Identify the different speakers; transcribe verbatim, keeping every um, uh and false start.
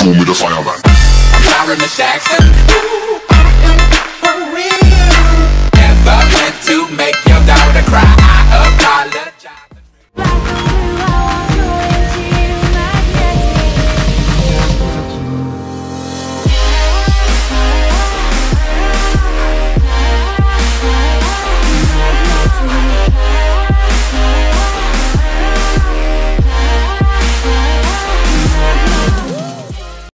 Speaker 1: call me the fireman.
Speaker 2: I'm sorry, Miss Jackson. Ooh, I am for real. Never meant to make